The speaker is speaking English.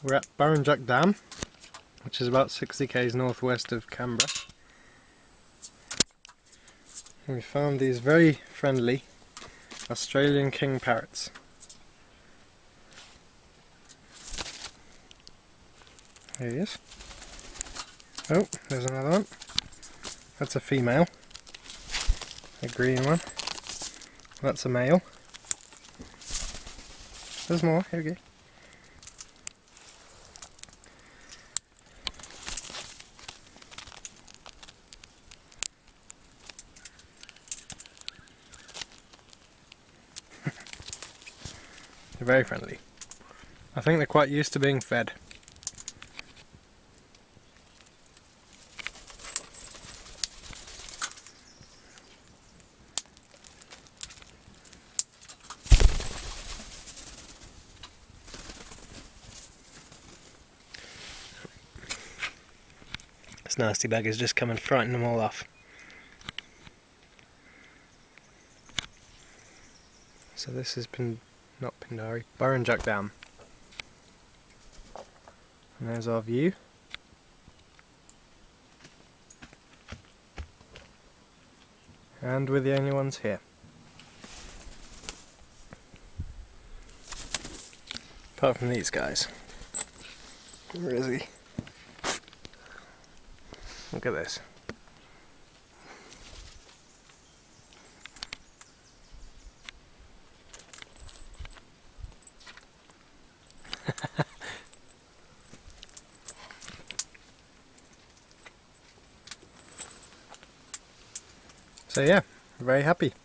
We're at Burrinjuck Dam, which is about 60 km northwest of Canberra. And we found these very friendly Australian king parrots. There he is. Oh, there's another one. That's a female. A green one. That's a male. There's more, here we go. They're very friendly. I think they're quite used to being fed. This nasty bag is just come and frighten them all off. So this has been, not Pindari, Burrinjuck Dam. And there's our view. And we're the only ones here. Apart from these guys. Where is he? Look at this. So yeah, very happy.